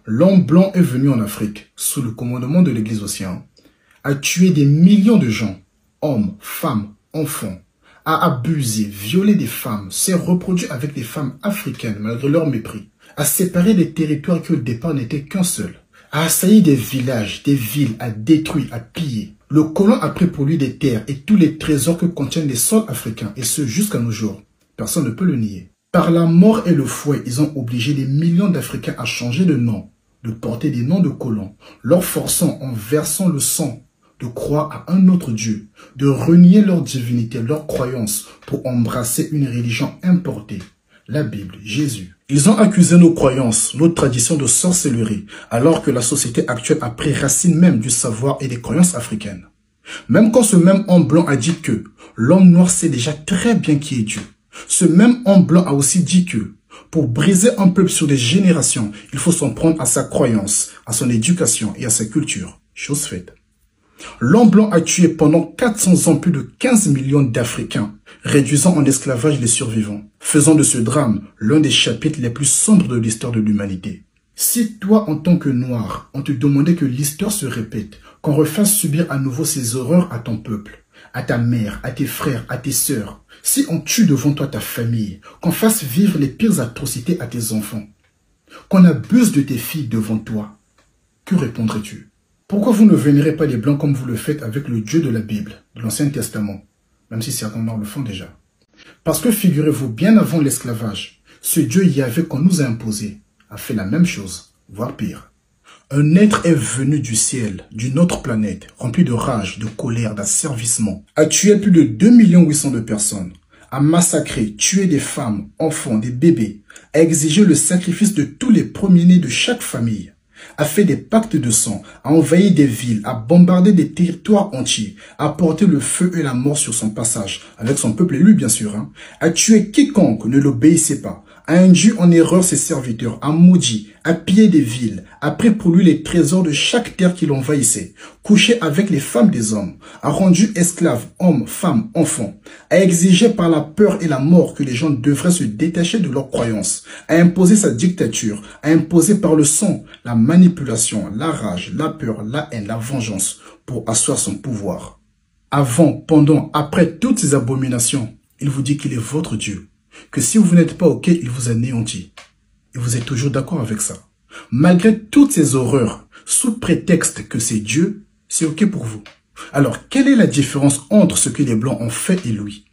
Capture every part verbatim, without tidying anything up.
L'homme blanc est venu en Afrique, sous le commandement de l'Église océan, a tué des millions de gens, hommes, femmes, enfants, a abusé, violé des femmes, s'est reproduit avec des femmes africaines malgré leur mépris, a séparé des territoires qui au départ n'étaient qu'un seul, a assailli des villages, des villes, a détruit, a pillé. Le colon a pris pour lui des terres et tous les trésors que contiennent les sols africains, et ce jusqu'à nos jours. Personne ne peut le nier. Par la mort et le fouet, ils ont obligé des millions d'Africains à changer de nom, de porter des noms de colons, leur forçant en versant le sang de croire à un autre Dieu, de renier leur divinité, leur croyance pour embrasser une religion importée, la Bible, Jésus. Ils ont accusé nos croyances, nos traditions de sorcellerie, alors que la société actuelle a pris racine même du savoir et des croyances africaines. Même quand ce même homme blanc a dit que l'homme noir sait déjà très bien qui est Dieu, ce même homme blanc a aussi dit que pour briser un peuple sur des générations, il faut s'en prendre à sa croyance, à son éducation et à sa culture. Chose faite. L'homme blanc a tué pendant quatre cents ans plus de quinze millions d'Africains, réduisant en esclavage les survivants, faisant de ce drame l'un des chapitres les plus sombres de l'histoire de l'humanité. Si toi, en tant que noir, on te demandait que l'histoire se répète, qu'on refasse subir à nouveau ces horreurs à ton peuple, à ta mère, à tes frères, à tes sœurs, si on tue devant toi ta famille, qu'on fasse vivre les pires atrocités à tes enfants, qu'on abuse de tes filles devant toi, que répondrais-tu? Pourquoi vous ne vénérez pas les Blancs comme vous le faites avec le Dieu de la Bible, de l'Ancien Testament, même si certains Noirs le font déjà? Parce que figurez-vous, bien avant l'esclavage, ce Dieu Yahvé qu'on nous a imposé a fait la même chose, voire pire. Un être est venu du ciel, d'une autre planète, rempli de rage, de colère, d'asservissement, a tué plus de deux millions huit cents de personnes, a massacré, tué des femmes, enfants, des bébés, a exigé le sacrifice de tous les premiers-nés de chaque famille, a fait des pactes de sang, a envahi des villes, a bombardé des territoires entiers, a porté le feu et la mort sur son passage, avec son peuple élu bien sûr, hein, a tué quiconque ne l'obéissait pas, a induit en erreur ses serviteurs, a maudit, a pillé des villes, a pris pour lui les trésors de chaque terre qu'il envahissait, couché avec les femmes des hommes, a rendu esclaves, hommes, femmes, enfants, a exigé par la peur et la mort que les gens devraient se détacher de leurs croyances, a imposé sa dictature, a imposé par le sang, la manipulation, la rage, la peur, la haine, la vengeance, pour asseoir son pouvoir. Avant, pendant, après toutes ces abominations, il vous dit qu'il est votre Dieu, que si vous n'êtes pas OK, il vous anéantit. Et vous êtes toujours d'accord avec ça. Malgré toutes ces horreurs, sous prétexte que c'est Dieu, c'est OK pour vous. Alors, quelle est la différence entre ce que les Blancs ont fait et lui?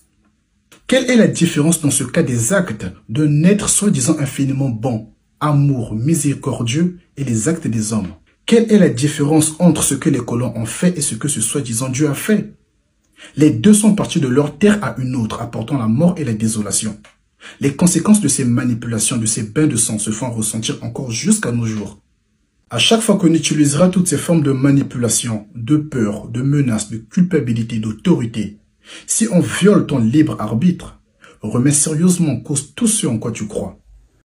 Quelle est la différence dans ce cas des actes d'un être soi-disant infiniment bon, amour, miséricordieux et les actes des hommes? Quelle est la différence entre ce que les colons ont fait et ce que ce soi-disant Dieu a fait? Les deux sont partis de leur terre à une autre, apportant la mort et la désolation. Les conséquences de ces manipulations, de ces bains de sang se font ressentir encore jusqu'à nos jours. À chaque fois qu'on utilisera toutes ces formes de manipulation, de peur, de menace, de culpabilité, d'autorité, si on viole ton libre arbitre, remets sérieusement en cause tout ce en quoi tu crois.